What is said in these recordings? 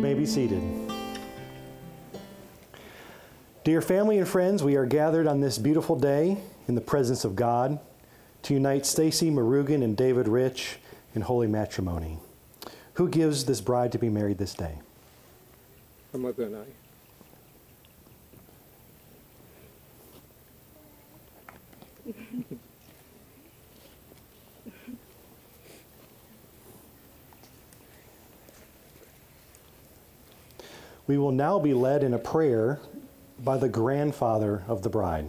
may be seated. Dear family and friends, we are gathered on this beautiful day in the presence of God to unite Stacy Marugan and David Rich in holy matrimony. Who gives this bride to be married this day? Her mother and I. We will now be led in a prayer by the grandfather of the bride.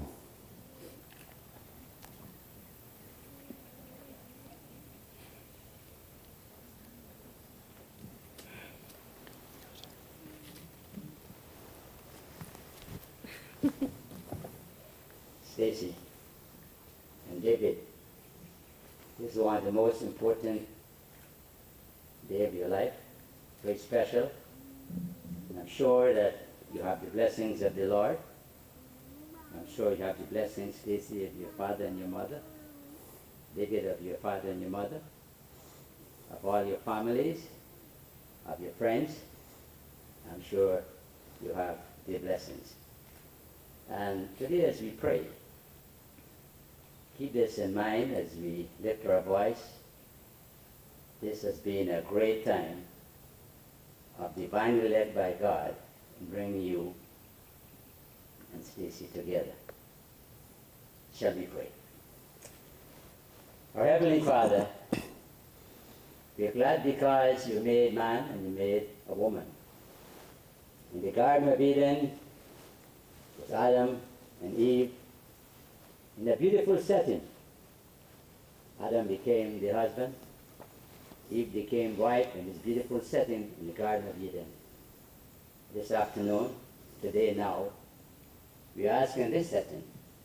Stacy and David, this is one of the most important day of your life, very special. And I'm sure that you have the blessings of the Lord. I'm sure you have the blessings, Stacy, of your father and your mother, David, of your father and your mother, of all your families, of your friends. I'm sure you have the blessings. And today as we pray, keep this in mind as we lift our voice. This has been a great time of divinely led by God in bringing you and Stacy together. Shall we pray? Our Heavenly Father, we are glad because you made man and you made a woman. In the Garden of Eden, with Adam and Eve, in a beautiful setting. Adam became the husband, Eve became wife in this beautiful setting in the Garden of Eden. This afternoon, today now, we ask in this setting,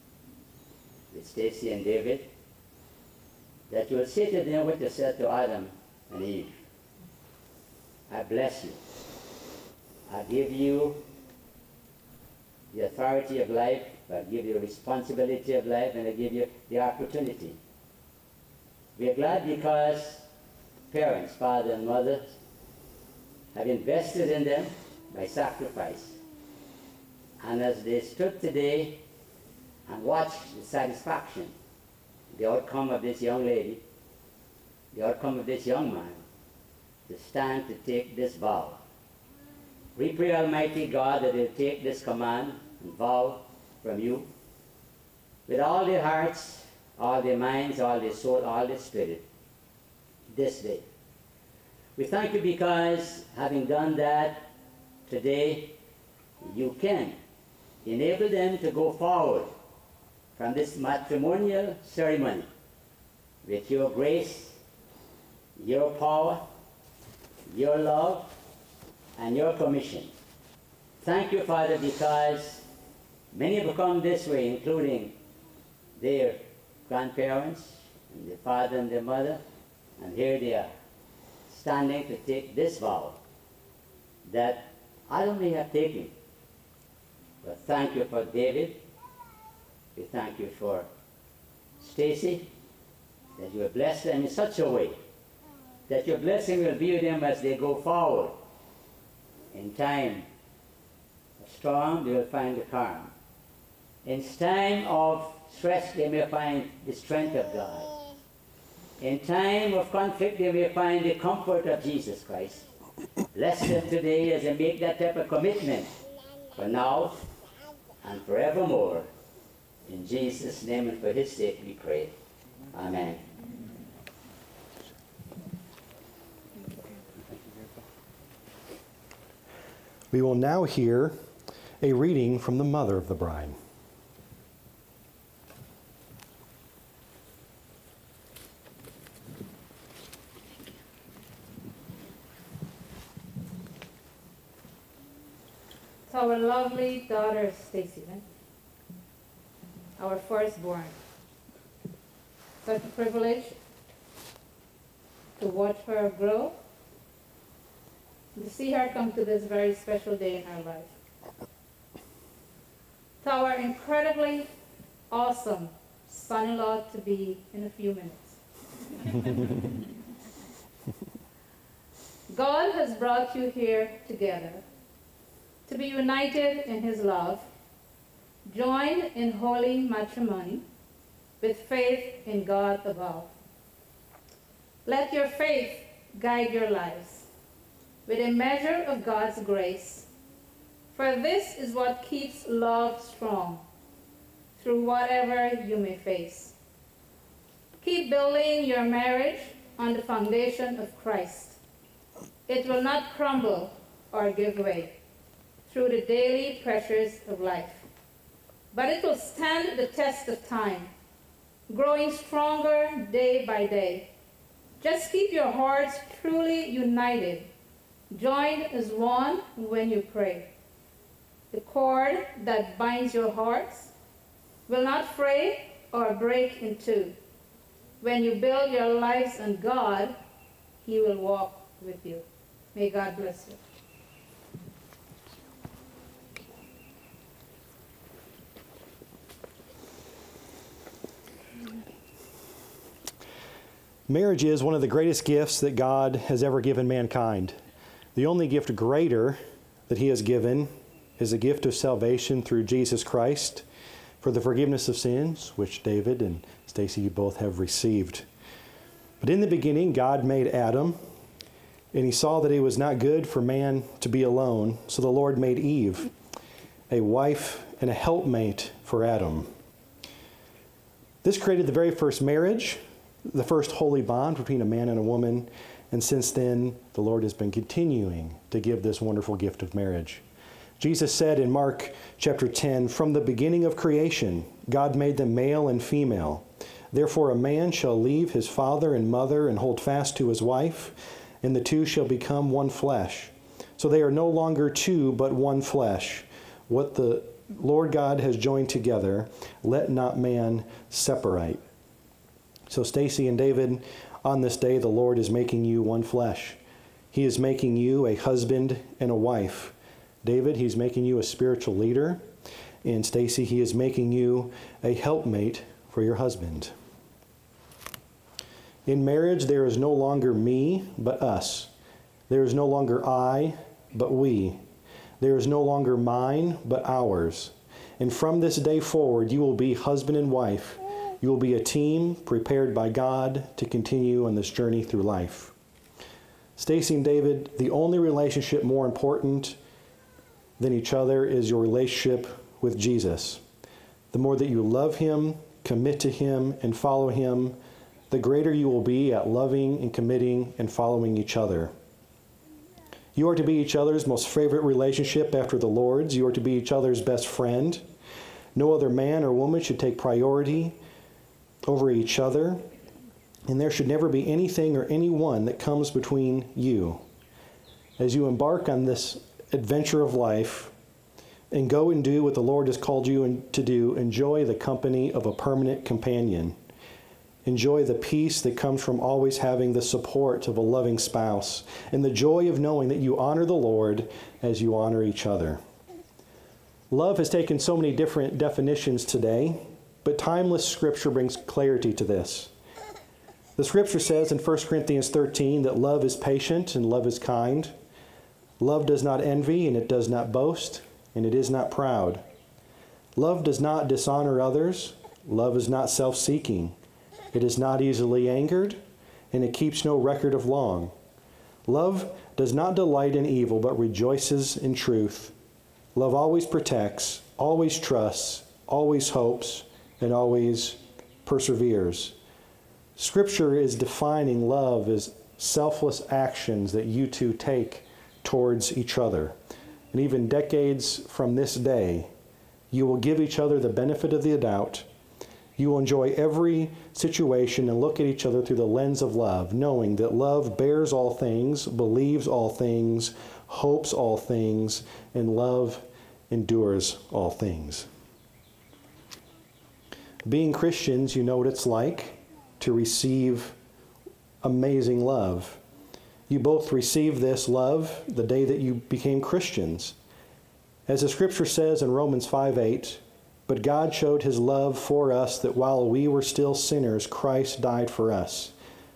with Stacy and David, that you will say to them what you said to Adam and Eve. I bless you. I give you the authority of life, I give you responsibility of life, and I give you the opportunity. We are glad because parents, father and mother, have invested in them by sacrifice. And as they stood today and watched the satisfaction, the outcome of this young lady, the outcome of this young man, to stand to take this vow. We pray, Almighty God, that they'll take this command and vow from you with all their hearts, all their minds, all their soul, all their spirit this day. We thank you because having done that today, you can enable them to go forward from this matrimonial ceremony with your grace, your power, your love, and your permission. Thank you, Father, because many have come this way, including their grandparents, and their father and their mother, and here they are, standing to take this vow that Adam may have taken. But thank you for David. We thank you for Stacy, that you have blessed them in such a way that your blessing will be with them as they go forward. In time of storm, they will find the calm. In time of stress, they may find the strength of God. In time of conflict, they may find the comfort of Jesus Christ. Bless them today as they make that type of commitment for now and forevermore. In Jesus' name and for his sake we pray. Amen. We will now hear a reading from the mother of the bride. To our lovely daughter, Stacy, our firstborn. Such a privilege to watch her grow, to see her come to this very special day in her life. To our incredibly awesome son-in-law to be in a few minutes. God has brought you here together to be united in his love, joined in holy matrimony, with faith in God above. Let your faith guide your lives with a measure of God's grace, for this is what keeps love strong through whatever you may face. Keep building your marriage on the foundation of Christ. It will not crumble or give way through the daily pressures of life, but it will stand the test of time, growing stronger day by day. Just keep your hearts truly united, joined as one when you pray. The cord that binds your hearts will not fray or break in two. When you build your lives on God, he will walk with you. May God bless you. Marriage is one of the greatest gifts that God has ever given mankind. The only gift greater that he has given is a gift of salvation through Jesus Christ for the forgiveness of sins, which David and Stacy, you both have received. But in the beginning, God made Adam, and he saw that it was not good for man to be alone, so the Lord made Eve, a wife and a helpmate for Adam. This created the very first marriage, the first holy bond between a man and a woman, and since then, the Lord has been continuing to give this wonderful gift of marriage. Jesus said in Mark chapter 10, "From the beginning of creation, God made them male and female. Therefore a man shall leave his father and mother and hold fast to his wife, and the two shall become one flesh. So they are no longer two, but one flesh. What the Lord God has joined together, let not man separate." So Stacy and David, on this day, the Lord is making you one flesh. He is making you a husband and a wife. David, he's making you a spiritual leader. And Stacy, he is making you a helpmate for your husband. In marriage, there is no longer me, but us. There is no longer I, but we. There is no longer mine, but ours. And from this day forward, you will be husband and wife. You will be a team prepared by God to continue on this journey through life. Stacy and David, the only relationship more important than each other is your relationship with Jesus. The more that you love him, commit to him, and follow him, the greater you will be at loving and committing and following each other. You are to be each other's most favorite relationship after the Lord's. You are to be each other's best friend. No other man or woman should take priority over each other, and there should never be anything or anyone that comes between you. As you embark on this adventure of life and go and do what the Lord has called you to do, enjoy the company of a permanent companion. Enjoy the peace that comes from always having the support of a loving spouse, and the joy of knowing that you honor the Lord as you honor each other. Love has taken so many different definitions today, but timeless Scripture brings clarity to this. The Scripture says in 1 Corinthians 13 that love is patient and love is kind. Love does not envy, and it does not boast, and it is not proud. Love does not dishonor others. Love is not self-seeking. It is not easily angered, and it keeps no record of wrong. Love does not delight in evil, but rejoices in truth. Love always protects, always trusts, always hopes, and always perseveres. Scripture is defining love as selfless actions that you two take towards each other. And even decades from this day, you will give each other the benefit of the doubt. You will enjoy every situation and look at each other through the lens of love, knowing that love bears all things, believes all things, hopes all things, and love endures all things. Being Christians, you know what it's like to receive amazing love. You both received this love the day that you became Christians. As the Scripture says in Romans 5:8, "But God showed his love for us that while we were still sinners, Christ died for us."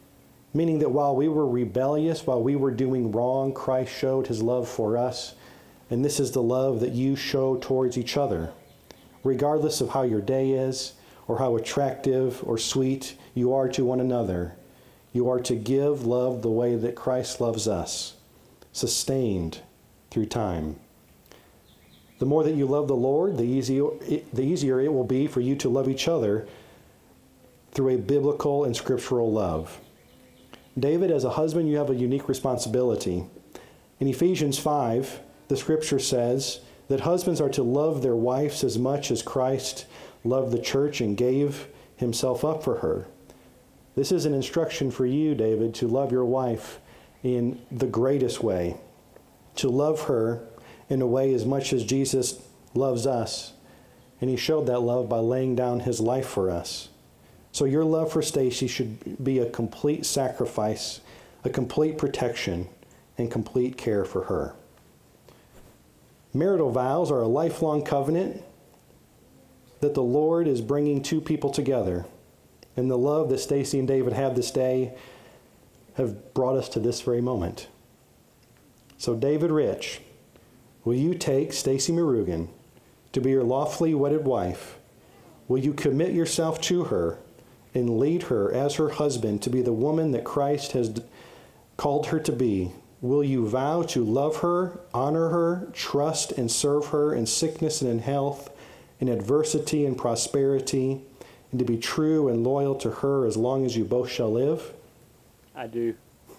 meaning that while we were rebellious, while we were doing wrong, Christ showed his love for us. And this is the love that you show towards each other. Regardless of how your day is, or how attractive or sweet you are to one another, you are to give love the way that Christ loves us, sustained through time. The more that you love the Lord, the easier it will be for you to love each other through a biblical and scriptural love. David, as a husband, you have a unique responsibility. In Ephesians 5, the scripture says that husbands are to love their wives as much as Christ loved the church and gave himself up for her. This is an instruction for you, David, to love your wife in the greatest way, to love her in a way as much as Jesus loves us. And he showed that love by laying down his life for us. So your love for Stacy should be a complete sacrifice, a complete protection, and complete care for her. Marital vows are a lifelong covenant that the Lord is bringing two people together. And the love that Stacy and David have this day have brought us to this very moment. So David Rich, will you take Stacy Marugan to be your lawfully wedded wife? Will you commit yourself to her and lead her as her husband to be the woman that Christ has called her to be? Will you vow to love her, honor her, trust and serve her in sickness and in health, in adversity and prosperity, and to be true and loyal to her as long as you both shall live? I do.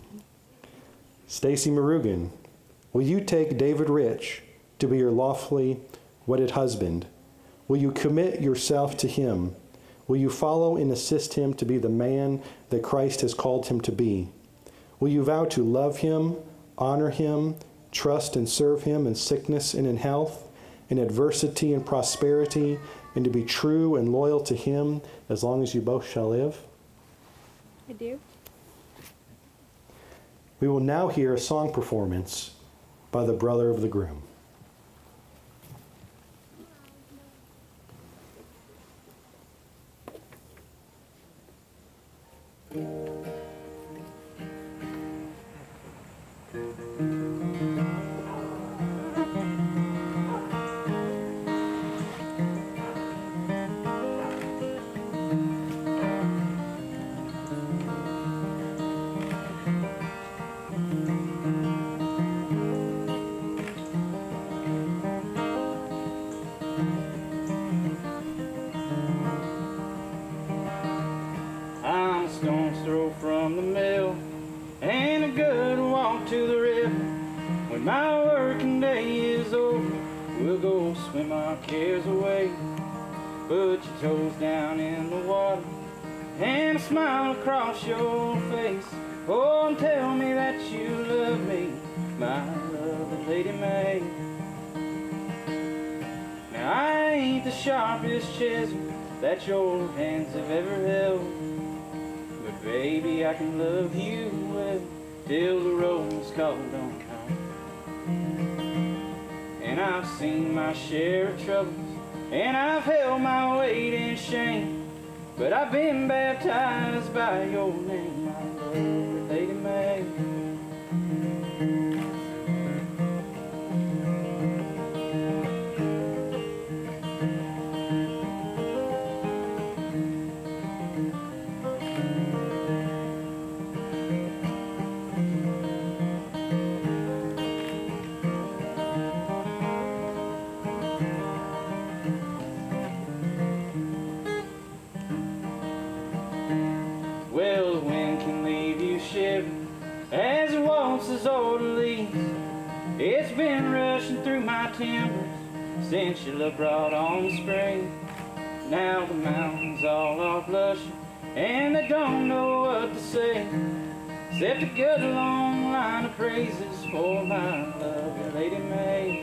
Stacy Marugan, will you take David Rich to be your lawfully wedded husband? Will you commit yourself to him? Will you follow and assist him to be the man that Christ has called him to be? Will you vow to love him, honor him, trust and serve him in sickness and in health, in adversity and prosperity, and to be true and loyal to him as long as you both shall live? I do. We will now hear a song performance by the brother of the groom. I'm a stone's throw from the mill and a good walk to the river. When my working day is over, we'll go swim our cares away. Put your toes down in the water and a smile across your face. Oh, and tell me that you love me, my lovely Lady May. Now I ain't the sharpest chisel that your hands have ever held, but baby, I can love you well till the roll's called on home. And I've seen my share of troubles, and I've held my weight in shame, but I've been baptized by your name, my lovely Lady May. Well, the wind can leave you shivering as it waltzes o'er the leaves. It's been rushing through my timbers since your love brought on the spring. Now the mountains all are blushing and they don't know what to say, except a good long line of praises for my lovely Lady May.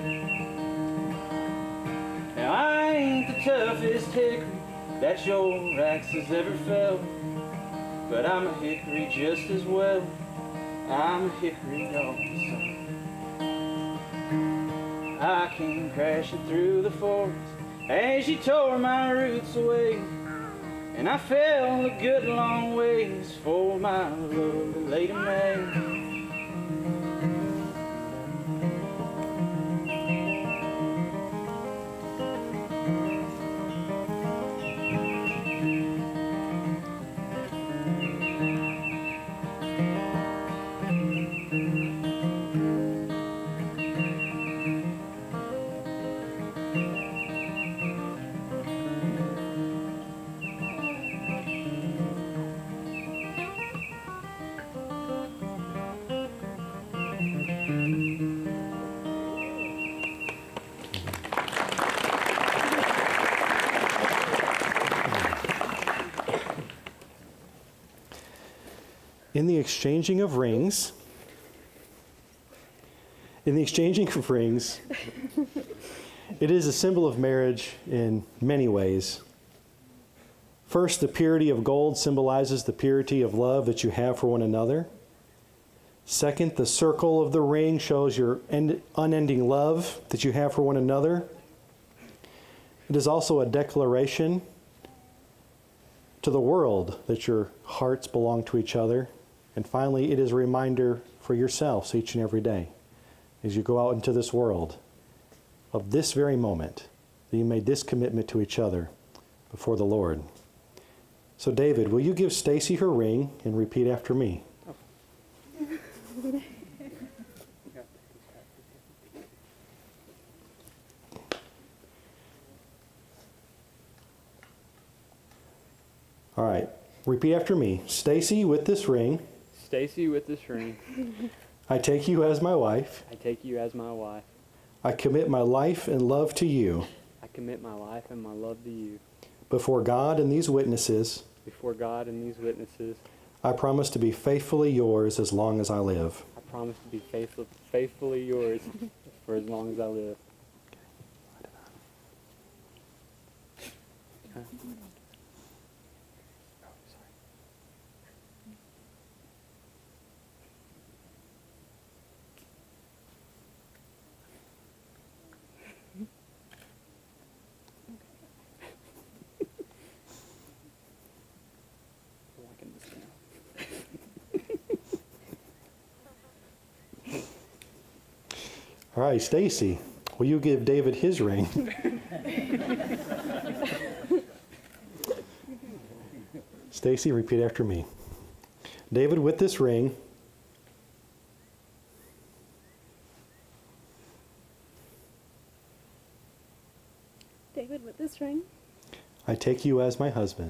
Now I ain't the toughest hickory that your axe has ever felt, but I'm a hickory just as well. I'm a hickory also. I came crashing through the forest as you tore my roots away, And I fell a good long ways for my lovely Lady May. In the exchanging of rings, it is a symbol of marriage in many ways. First, the purity of gold symbolizes the purity of love that you have for one another. Second, the circle of the ring shows your unending love that you have for one another. It is also a declaration to the world that your hearts belong to each other. And finally, it is a reminder for yourselves each and every day as you go out into this world of this very moment that you made this commitment to each other before the Lord. So David, will you give Stacy her ring and repeat after me? All right, repeat after me. Stacy, with this ring, Stacy, with this ring, I take you as my wife. I take you as my wife. I commit my life and love to you. I commit my life and my love to you. Before God and these witnesses, Before God and these witnesses, I promise to be faithfully yours as long as I live. I promise to be faithfully yours for as long as I live. All right, Stacy, will you give David his ring? Stacy, repeat after me. David, with this ring, David, with this ring, I take you as my husband.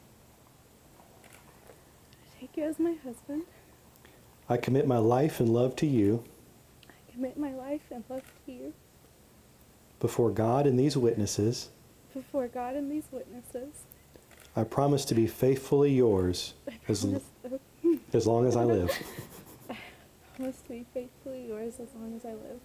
I take you as my husband. I commit my life and love to you. I commit my life and love to you. Before God and these witnesses, Before God and these witnesses, I promise to be faithfully yours I as promise, long as I live. I promise to be faithfully yours as long as I live.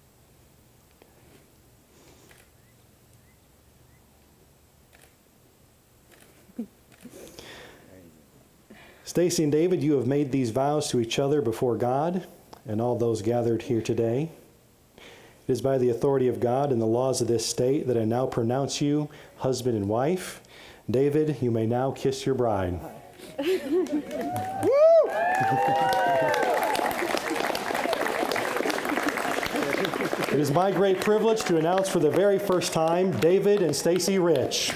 Stacy and David, you have made these vows to each other before God and all those gathered here today. It is by the authority of God and the laws of this state that I now pronounce you husband and wife. David, you may now kiss your bride. It is my great privilege to announce for the very first time David and Stacy Rich.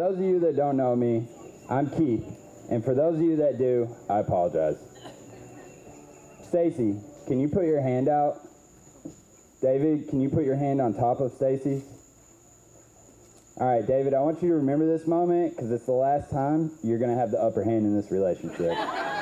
those of you that don't know me, I'm Keith. And for those of you that do, I apologize. Stacy, can you put your hand out? David, can you put your hand on top of Stacy? All right, David, I want you to remember this moment because it's the last time you're going to have the upper hand in this relationship.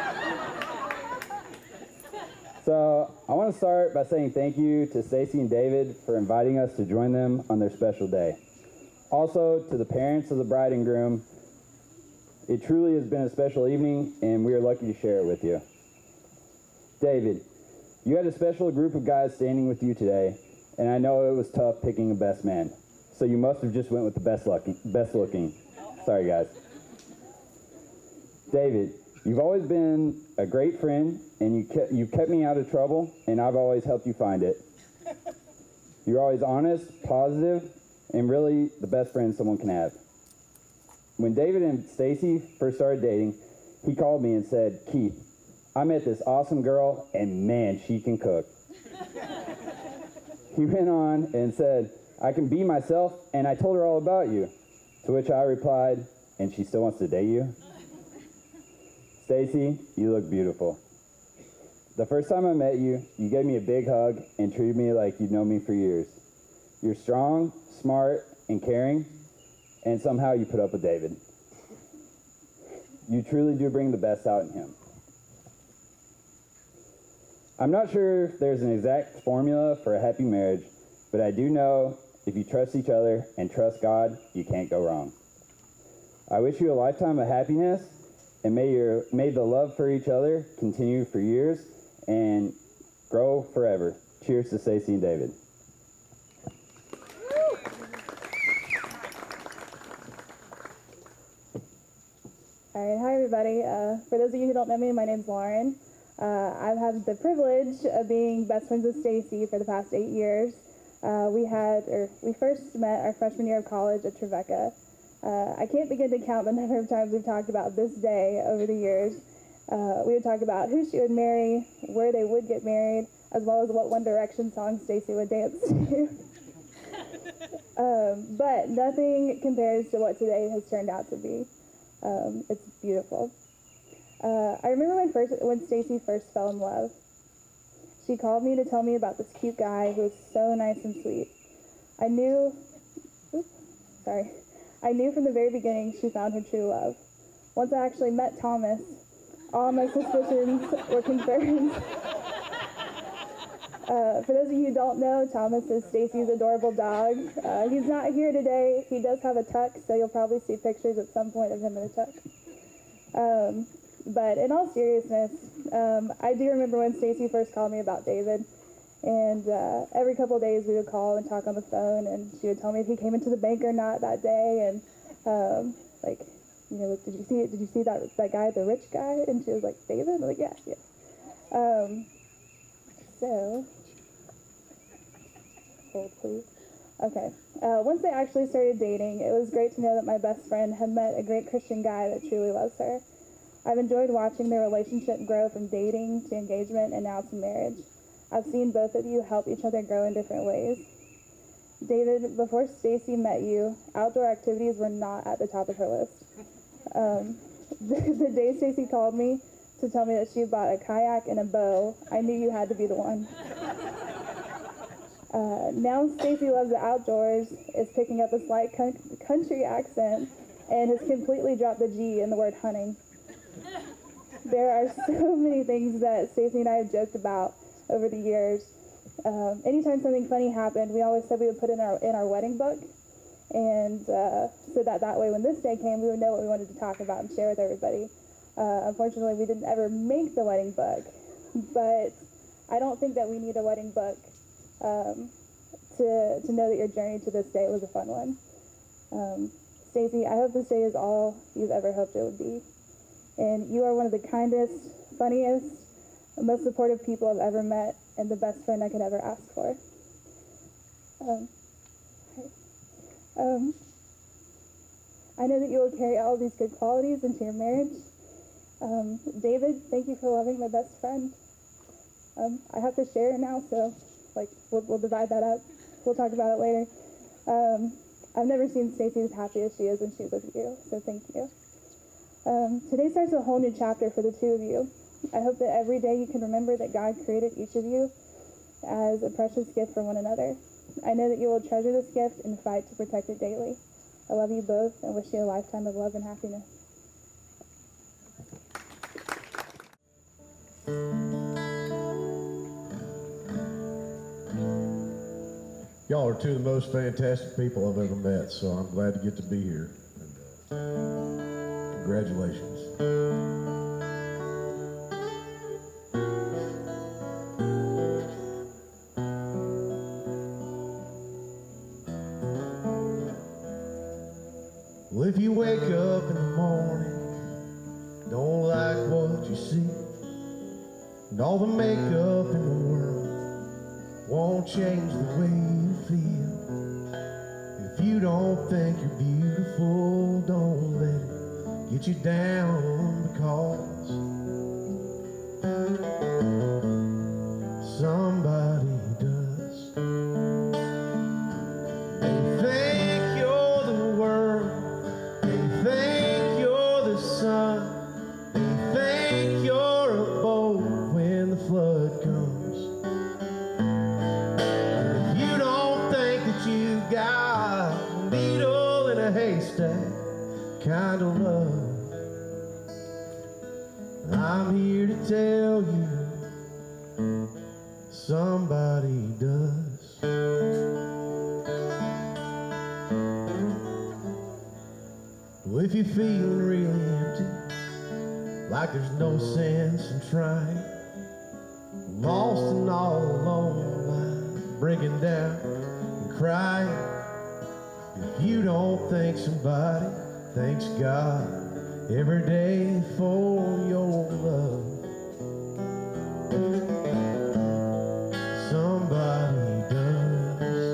So I want to start by saying thank you to Stacy and David for inviting us to join them on their special day. Also, to the parents of the bride and groom, it truly has been a special evening, and we are lucky to share it with you. David, you had a special group of guys standing with you today, and I know it was tough picking a best man. So you must have just went with the best looking. Sorry, guys. David, you've always been a great friend, and you've kept me out of trouble, and I've always helped you find it. You're always honest, positive, and really the best friend someone can have. When David and Stacy first started dating, he called me and said, "Keith, I met this awesome girl, and man, she can cook." He went on and said, "I can be myself, and I told her all about you." To which I replied, "And she still wants to date you?" Stacy, you look beautiful. The first time I met you, you gave me a big hug and treated me like you'd known me for years. You're strong, smart, and caring, and somehow you put up with David. You truly do bring the best out in him. I'm not sure if there's an exact formula for a happy marriage, but I do know if you trust each other and trust God, you can't go wrong. I wish you a lifetime of happiness, and may the love for each other continue for years and grow forever. Cheers to Stacy and David. All right, hi everybody. For those of you who don't know me, my name's Lauren. I've had the privilege of being best friends with Stacy for the past 8 years. We first met our freshman year of college at Trevecca. I can't begin to count the number of times we've talked about this day over the years. We would talk about who she would marry, where they would get married, as well as what One Direction song Stacy would dance to. But nothing compares to what today has turned out to be. It's beautiful. I remember when Stacy first fell in love. She called me to tell me about this cute guy who was so nice and sweet. I knew from the very beginning she found her true love. Once I actually met Thomas, all my suspicions were confirmed. For those of you who don't know, Thomas is Stacy's adorable dog. He's not here today. He does have a tuck, so you'll probably see pictures at some point of him in a tuck. But in all seriousness, I do remember when Stacy first called me about David, and every couple of days we would call and talk on the phone, and she would tell me if he came into the bank or not that day, and did you see that guy, the rich guy? And she was like, David? I'm like, yeah. So, hold please. Okay. Once they actually started dating, it was great to know that my best friend had met a great Christian guy that truly loves her. I've enjoyed watching their relationship grow from dating to engagement and now to marriage. I've seen both of you help each other grow in different ways. David, before Stacy met you, outdoor activities were not at the top of her list. The day Stacy called me to tell me that she bought a kayak and a bow, I knew you had to be the one. Now Stacy loves the outdoors, is picking up a slight country accent, and has completely dropped the G in the word hunting. There are so many things that Stacy and I have joked about over the years. Anytime something funny happened, we always said we would put it in our wedding book, and so that way when this day came, we would know what we wanted to talk about and share with everybody. Unfortunately, we didn't ever make the wedding book, but I don't think that we need a wedding book to know that your journey to this day was a fun one. Stacy, I hope this day is all you've ever hoped it would be. And you are one of the kindest, funniest, most supportive people I've ever met, and the best friend I could ever ask for. I know that you will carry all these good qualities into your marriage. David, thank you for loving my best friend. I have to share now, so we'll divide that up. We'll talk about it later. I've never seen Stacy as happy as she is when she's with you, so thank you. Today starts a whole new chapter for the two of you. I hope that every day you can remember that God created each of you as a precious gift for one another. I know that you will treasure this gift and fight to protect it daily. I love you both and wish you a lifetime of love and happiness. Y'all are two of the most fantastic people I've ever met, so I'm glad to get to be here. And, congratulations. Well, if you wake up in the morning, don't like what you see, and all the makeup in the world won't change the way you feel. If you don't think you're beautiful, don't let it get you down, because somebody does. They think you're the world, they think you're the sun, they think you're a boat when the flood comes. And if you don't think that you got a needle in a haystack kind of love, I'm here to tell you somebody does. Well, if you're feeling really empty, like there's no sense in trying, lost and all alone, breaking down and crying, if you don't think somebody thanks God every day for your love, somebody does.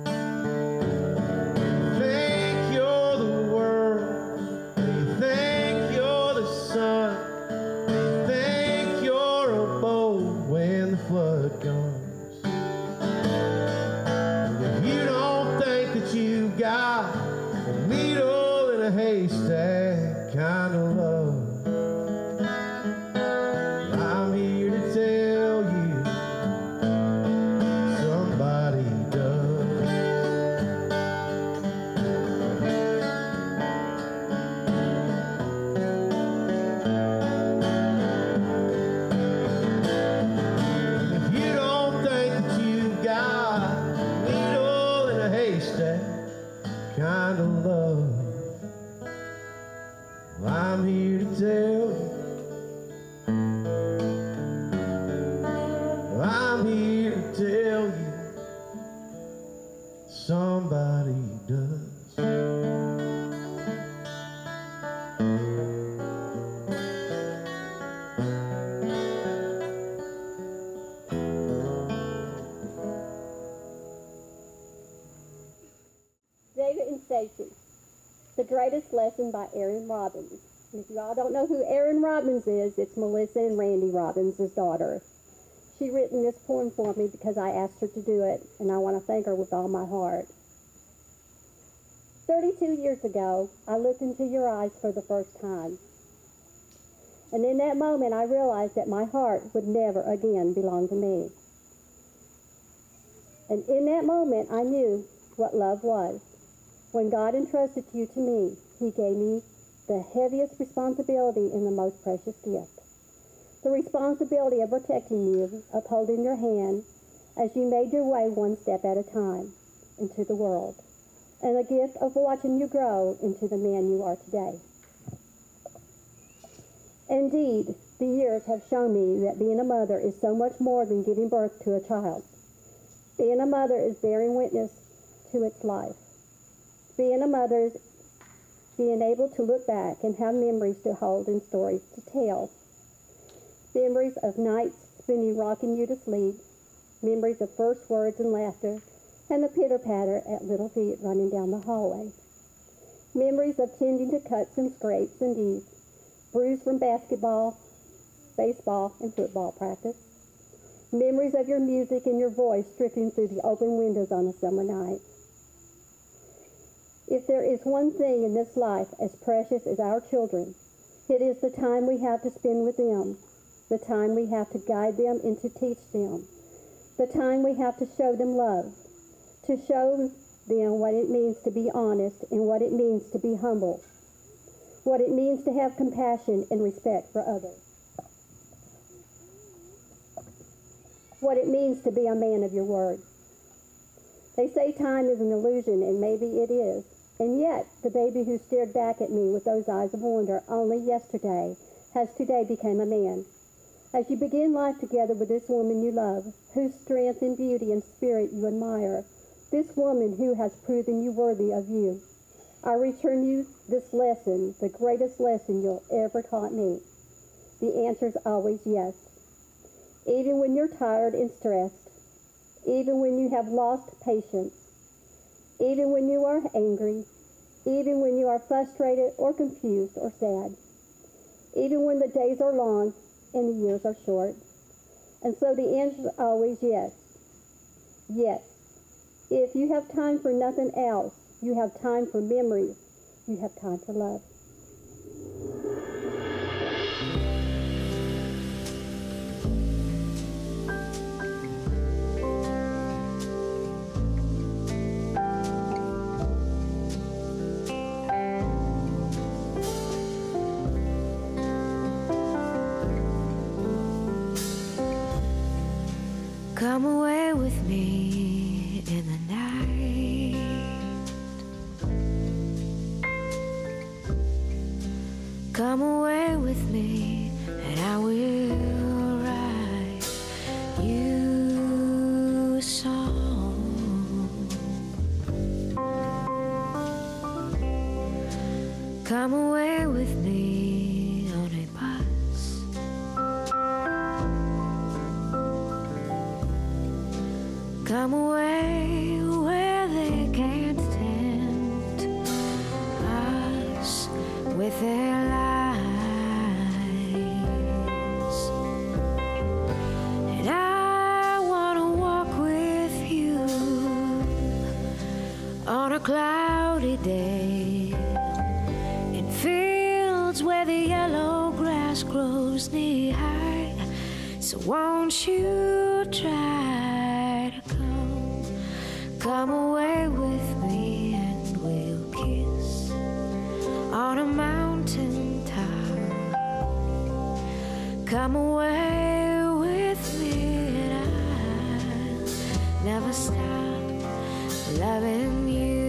They think you're the world, they think you're the sun, they think you're a boat when the flood comes. And if you don't think that you got a needle in a haystack kind of love, I'm here to tell you somebody does. If you don't think that you got a needle in a haystack kind of love, I'm here to tell you, I'm here to tell you, somebody does. David and Stacy, The Greatest Lesson by Erin Robbins. And if you all don't know who Erin Robbins is, it's Melissa and Randy Robbins' daughter. She written this poem for me because I asked her to do it, and I want to thank her with all my heart. 32 years ago, I looked into your eyes for the first time. And in that moment, I realized that my heart would never again belong to me. And in that moment, I knew what love was. When God entrusted you to me, He gave me the heaviest responsibility and the most precious gift. The responsibility of protecting you, upholding your hand as you made your way one step at a time into the world, and the gift of watching you grow into the man you are today. Indeed, the years have shown me that being a mother is so much more than giving birth to a child. Being a mother is bearing witness to its life. Being a mother is being able to look back and have memories to hold and stories to tell. Memories of nights spending rocking you to sleep, memories of first words and laughter, and the pitter-patter at little feet running down the hallway. Memories of tending to cuts and scrapes and knees, bruised from basketball, baseball, and football practice. Memories of your music and your voice drifting through the open windows on a summer night. If there is one thing in this life as precious as our children, it is the time we have to spend with them, the time we have to guide them and to teach them, the time we have to show them love, to show them what it means to be honest and what it means to be humble, what it means to have compassion and respect for others, what it means to be a man of your word. They say time is an illusion, and maybe it is. And yet, the baby who stared back at me with those eyes of wonder only yesterday has today become a man. As you begin life together with this woman you love, whose strength and beauty and spirit you admire, this woman who has proven you worthy of you, I return you this lesson, the greatest lesson you'll ever taught me. The answer is always yes. Even when you're tired and stressed, even when you have lost patience, even when you are angry, even when you are frustrated or confused or sad, even when the days are long and the years are short. And so the answer is always yes. Yes. If you have time for nothing else, you have time for memories, you have time for love. Come away with me in the night. Come away with me and I will write you a song. Come away with me on a bus. Come away where they can't tempt us with their lies. And I want to walk with you on a cloudy day in fields where the yellow grass grows knee high. So won't you try to come away with me and we'll kiss on a mountain top. Come away with me and I'll never stop loving you.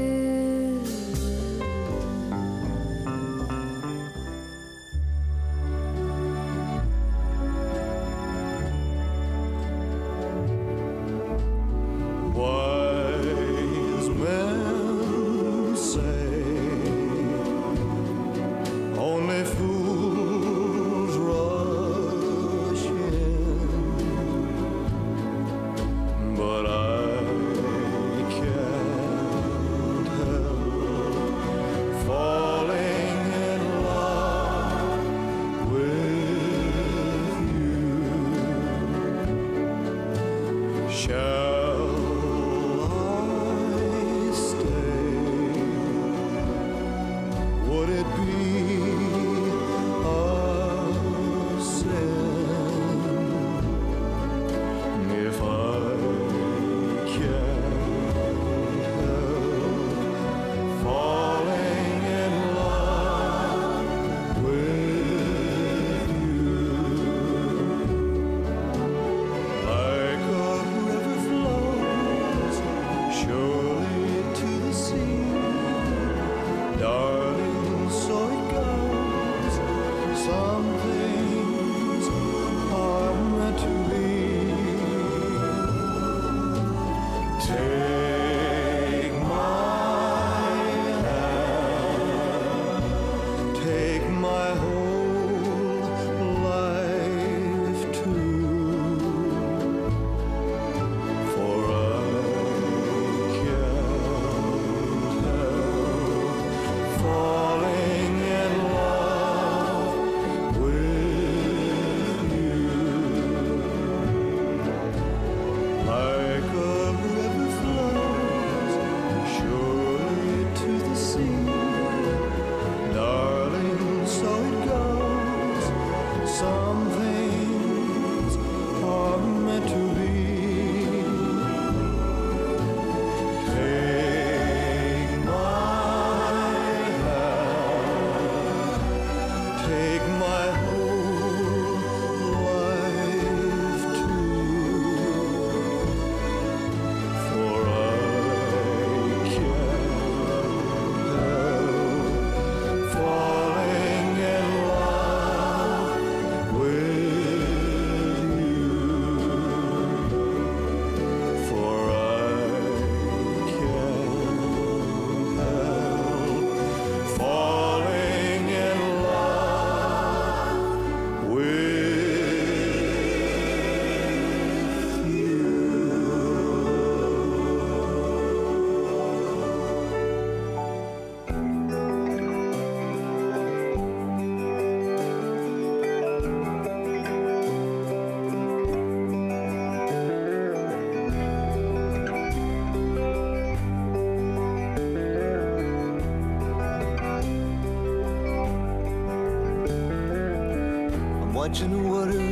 watching the water,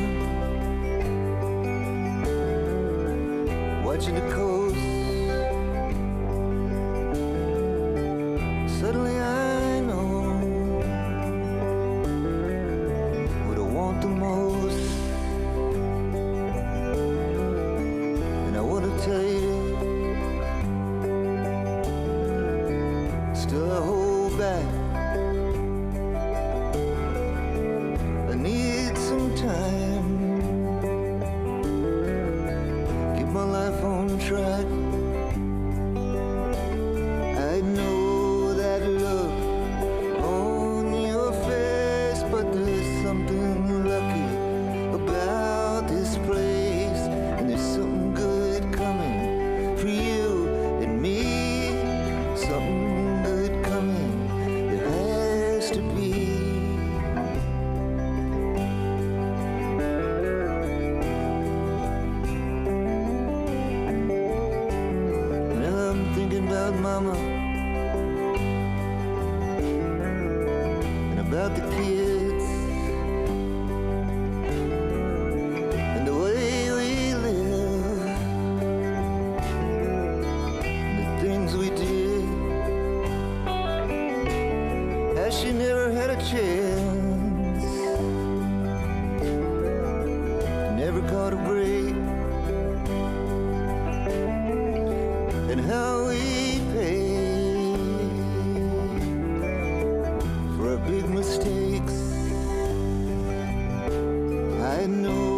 watching the coast. Suddenly I know what I want the most, and I want to tell you, still I hold back. I need some time, get my life on track. I know that look on your face, but there's something lucky about this place, and there's something good coming for you and me, something good coming, there has to be. Well, I'm thinking about Mama and about the kids and the way we live and the things we did. As she never had a chance, never caught a break, and how we pay for our big mistakes. I know